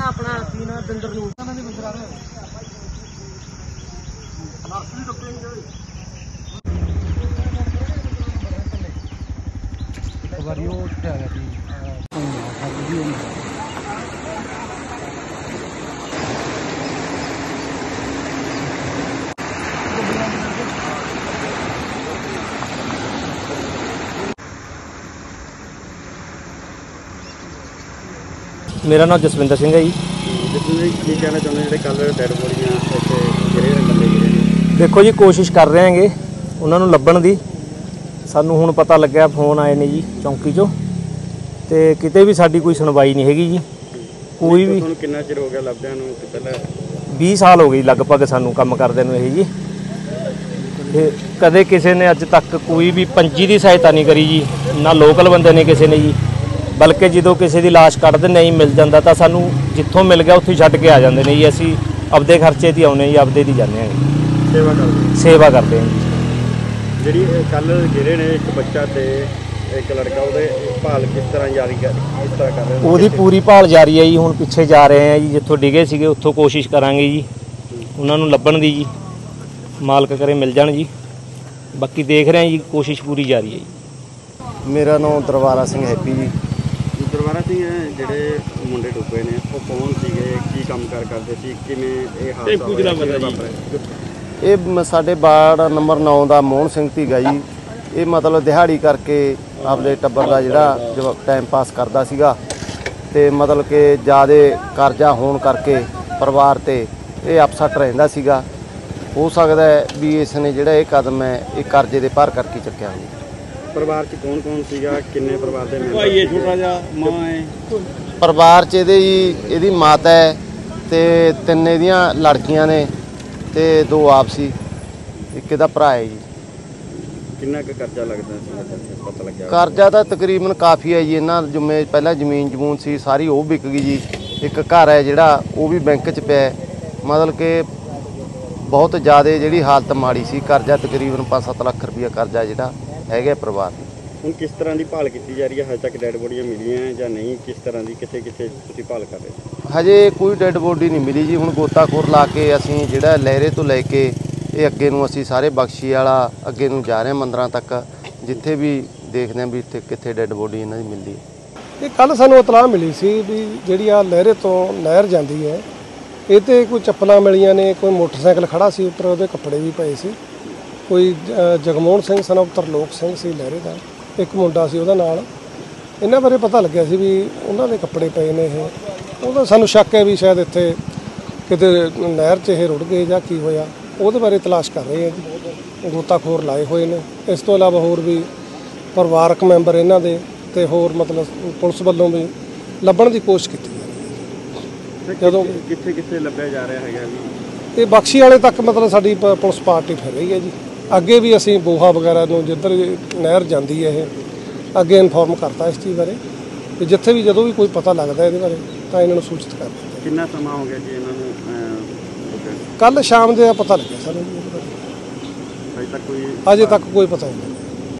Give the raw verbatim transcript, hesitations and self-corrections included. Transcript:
ना अपना की ना दंदर नूं मंदिर आ रहा बारी वो उठा गया थी मेरा नाम जसविंदर सिंह है जी। की कहना चाਹੁੰਦੇ ਜਿਹੜੇ ਕੱਲ ਡੈਡ ਬੋਡੀਆਂ ਇੱਥੇ ਗਿਰੇ ਨੇ ਬੰਦੇ ਗਿਰੇ ਨੇ? देखो जी कोशिश कर रहे हैंगे उन्होंने ਲੱਭਣ ਦੀ। ਸਾਨੂੰ ਹੁਣ ਪਤਾ ਲੱਗਿਆ ਫੋਨ ਆਏ ਨੇ ਜੀ ਚੌਂਕੀ ਚੋਂ ਤੇ ਕਿਤੇ ਵੀ ਸਾਡੀ ਕੋਈ ਸੁਣਵਾਈ ਨਹੀਂ ਹੈਗੀ ਜੀ। ਕੋਈ ਵੀ ਤੁਹਾਨੂੰ ਕਿੰਨਾ ਚਿਰ ਹੋ ਗਿਆ ਲੱਭਦਿਆਂ ਨੂੰ? ਪਹਿਲਾਂ बीस ਸਾਲ ਹੋ ਗਏ ਲਗਭਗ ਸਾਨੂੰ ਕੰਮ ਕਰਦੇ ਨੂੰ ਇਹ ਜੀ। ਤੇ ਕਦੇ ਕਿਸੇ ਨੇ ਅੱਜ ਤੱਕ ਕੋਈ ਵੀ ਪੰਜੀ ਦੀ ਸਹਾਇਤਾ ਨਹੀਂ ਕਰੀ ਜੀ, ਨਾ ਲੋਕਲ ਬੰਦੇ ਨੇ ਕਿਸੇ ਨੇ ਜੀ। बल्कि जो किसी की लाश कढ़ते नहीं मिल जाता तो सानू जितों मिल गया उत्थों छड्ड के आ जाते हैं जी। असी आपदे खर्चे दी आने जी, आपदे दी जाने सेवा करते सेवा करते हैं जी। जी कल गिरे ने एक बच्चा ते एक लड़का उहदे भाल किस तरह जारी कर किस तरह कर रहे हैं? उहदी पूरी भाल जारी है जी। हुण पिछे जा रहे हैं जी, जिथों डिगे सीगे उत्थों कोशिश करांगे जी उन्हां नूं लभण दी जी। मालक करे मिल जाण जी, बाकी देख रहे हैं जी, कोशिश पूरी जारी है जी। मेरा नाम दरबारा सिंह हैप्पी जी। दरबारा सिंह ਜਿਹੜੇ ਮੁੰਡੇ ਡੁੱਬੇ ਨੇ ਉਹ ਕੌਣ ਸੀਗੇ, ਕੀ ਕੰਮ ਕਾਰ ਕਰਦੇ ਸੀ, ਕਿਵੇਂ ਇਹ ਹਾਦਸਾ ਹੋਇਆ? ਇਹ ਸਾਡੇ ਵਾਰਡ ਨੰਬਰ ਨੌ ਦਾ ਮੋਹਨ ਸਿੰਘ ਧੀਗਾ ਜੀ। ਇਹ ਮਤਲਬ ਦਿਹਾੜੀ ਕਰਕੇ ਆਪਦੇ ਟੱਬਰ ਦਾ ਜਿਹੜਾ ਟਾਈਮ ਪਾਸ ਕਰਦਾ ਸੀਗਾ ਤੇ ਮਤਲਬ ਕਿ ਜ਼ਿਆਦਾ ਕਰਜ਼ਾ ਹੋਣ ਕਰਕੇ ਪਰਿਵਾਰ ਤੇ ਇਹ ਅਪਸੈਟ ਰਹਿੰਦਾ ਸੀਗਾ। ਹੋ ਸਕਦਾ ਹੈ ਵੀ ਇਸ ਨੇ ਜਿਹੜਾ ਇਹ ਕਦਮ ਹੈ ਇਹ ਕਰਜ਼ੇ ਦੇ ਭਾਰ ਕਰਕੇ ਚੁੱਕਿਆ ਜੀ। ਪਰਿਵਾਰ 'ਚ ਕੌਣ ਕੌਣ ਸੀਗਾ, ਕਿੰਨੇ ਪਰਿਵਾਰ ਦੇ ਮੈਂਬਰ? ਭਾਈ ਇਹ ਛੋਟਾ ਜਿਹਾ ਮਾਂ ਹੈ ਪਰਿਵਾਰ 'ਚ ਇਹਦੇ ਜੀ, ਇਹਦੀ ਮਾਤਾ ਹੈ ਤੇ ਤਿੰਨ ਇਹਦੀਆਂ ਲੜਕੀਆਂ ਨੇ ਤੇ ਦੋ ਆਪ ਸੀ, ਇੱਕ ਇਹਦਾ ਭਰਾ ਹੈ ਜੀ। ਕਿੰਨਾ ਕੁ ਕਰਜ਼ਾ ਲੱਗਦਾ ਸੀ ਪਤਾ ਲੱਗਿਆ? ਕਰਜ਼ਾ ਤਾਂ ਤਕਰੀਬਨ ਕਾਫੀ ਹੈ ਜੀ। ਇਹਨਾਂ ਜਿੰਮੇ ਪਹਿਲਾਂ ਜ਼ਮੀਨ ਜਮੂਨ ਸੀ ਸਾਰੀ ਉਹ ਵਿਕ ਗਈ ਜੀ। ਇੱਕ ਘਰ ਹੈ ਜਿਹੜਾ ਉਹ ਵੀ ਬੈਂਕ 'ਚ ਪਿਆ। ਮਤਲਬ ਕਿ ਬਹੁਤ ਜ਼ਿਆਦਾ ਜਿਹੜੀ ਹਾਲਤ ਮਾੜੀ ਸੀ। ਕਰਜ਼ਾ ਤਕਰੀਬਨ ਪੰਜ ਸੱਤ ਲੱਖ ਰੁਪਈਆ ਕਰਜ਼ਾ ਜਿਹੜਾ ਹੈਗਾ ਪਰਿਵਾਰ। ਹੁਣ ਕਿਸ ਤਰ੍ਹਾਂ ਦੀ ਭਾਲ ਕੀਤੀ ਜਾ ਰਹੀ ਹੈ? ਹਜੇ ਤੱਕ ਡੈਡ ਬੋਡੀਆਂ ਮਿਲੀਆਂ ਜਾਂ ਨਹੀਂ? ਕਿਸ ਤਰ੍ਹਾਂ ਦੀ ਕਿੱਥੇ ਕਿੱਥੇ ਤੁਸੀਂ ਭਾਲ ਕਰ ਰਹੇ? ਹਜੇ ਕੋਈ ਡੈਡ ਬੋਡੀ ਨਹੀਂ ਮਿਲੀ ਜੀ। ਹੁਣ ਗੋਤਾਖੋਰ ਲਾ ਕੇ ਅਸੀਂ ਜਿਹੜਾ ਲਹਿਰੇ ਤੋਂ ਲੈ ਕੇ ਇਹ ਅੱਗੇ ਨੂੰ ਅਸੀਂ ਸਾਰੇ ਬਖਸ਼ੀ ਵਾਲਾ ਅੱਗੇ ਨੂੰ ਜਾ ਰਹੇ ਹਾਂ ਮੰਦਰਾਂ ਤੱਕ, ਜਿੱਥੇ ਵੀ ਦੇਖਦੇ ਹਾਂ ਵੀ ਇੱਥੇ ਕਿੱਥੇ ਡੈਡ ਬੋਡੀ ਇਹਨਾਂ ਦੀ ਮਿਲਦੀ ਹੈ। ਇਹ ਕੱਲ ਸਾਨੂੰ ਇਤਲਾਹ ਮਿਲੀ ਸੀ ਵੀ ਜਿਹੜੀ ਆ ਲਹਿਰੇ ਤੋਂ ਨਹਿਰ ਜਾਂਦੀ ਹੈ ਇਹ ਤੇ ਕੋਈ ਚੱਪਲਾਂ ਮਿਲੀਆਂ ਨੇ, ਕੋਈ ਮੋਟਰਸਾਈਕਲ ਖੜਾ ਸੀ ਉੱਪਰ, ਉਹਦੇ ਕੱਪੜੇ ਵੀ ਪਏ ਸੀ। ਕੋਈ ਜਗਮੋਹਨ ਸਿੰਘ ਸਨ ਉਪ ਤਰਲੋਕ ਸਿੰਘ ਸੀ ਲਹਿਰੇ ਦਾ, ਇੱਕ ਮੁੰਡਾ ਸੀ ਉਹਦਾ ਨਾਲ। ਇਹਨਾਂ ਬਾਰੇ ਪਤਾ ਲੱਗਿਆ ਸੀ ਵੀ ਉਹਨਾਂ ਦੇ ਕੱਪੜੇ ਪਏ ਨੇ। ਇਹ ਉਹਦਾ ਸਾਨੂੰ ਸ਼ੱਕ ਹੈ ਵੀ ਸ਼ਾਇਦ ਇੱਥੇ ਕਿਤੇ ਨਹਿਰ 'ਚ ਇਹ ਰੁੜ ਗਏ ਜਾਂ ਕੀ ਹੋਇਆ, ਉਹਦੇ ਬਾਰੇ ਤਲਾਸ਼ ਕਰ ਰਹੇ ਹਾਂ ਜੀ। ਗੋਤਾਖੋਰ ਲਾਏ ਹੋਏ ਨੇ। ਇਸ ਤੋਂ ਇਲਾਵਾ ਹੋਰ ਵੀ ਪਰਿਵਾਰਕ ਮੈਂਬਰ ਇਹਨਾਂ ਦੇ ਤੇ ਹੋਰ ਮਤਲਬ ਪੁਲਿਸ ਵੱਲੋਂ ਵੀ ਲੱਭਣ ਦੀ ਕੋਸ਼ਿਸ਼ ਕੀਤੀ ਜਾ ਰਹੀ ਹੈ। ਜਦੋਂ ਕਿੱਥੇ ਕਿੱਥੇ ਲੱਭਿਆ ਜਾ ਰਿਹਾ ਹੈਗਾ ਜੀ? ਇਹ ਬਖਸ਼ੀ ਵਾਲੇ ਤੱਕ ਮਤਲਬ ਸਾਡੀ ਪੁਲਿਸ ਪਾਰਟੀ ਫਿਰ ਰਹੀ ਹੈ ਜੀ। ਅੱਗੇ ਵੀ ਅਸੀਂ ਬੋਹਾ ਵਗੈਰਾ ਨੂੰ ਜਿੱਧਰ ਨਹਿਰ ਜਾਂਦੀ ਹੈ ਇਹ ਅੱਗੇ ਇਨਫੋਰਮ ਕਰਤਾ ਇਸ ਚੀਜ਼ ਬਾਰੇ ਕਿ ਜਿੱਥੇ ਵੀ ਜਦੋਂ ਵੀ ਕੋਈ ਪਤਾ ਲੱਗਦਾ ਇਹਦੇ ਬਾਰੇ ਤਾਂ ਇਹਨਾਂ ਨੂੰ ਸੂਚਿਤ ਕਰ ਦਿੰਦੇ। ਕਿੰਨਾ ਸਮਾਂ ਹੋ ਗਿਆ ਜੀ ਇਹਨਾਂ ਨੂੰ? ਕੱਲ ਸ਼ਾਮ ਦੇ ਪਤਾ ਲੱਗਿਆ ਸਾਨੂੰ ਜੀ ਇਹਦੇ ਬਾਰੇ। ਅਜੇ ਤੱਕ ਕੋਈ ਅਜੇ ਤੱਕ ਕੋਈ ਪਤਾ ਨਹੀਂ।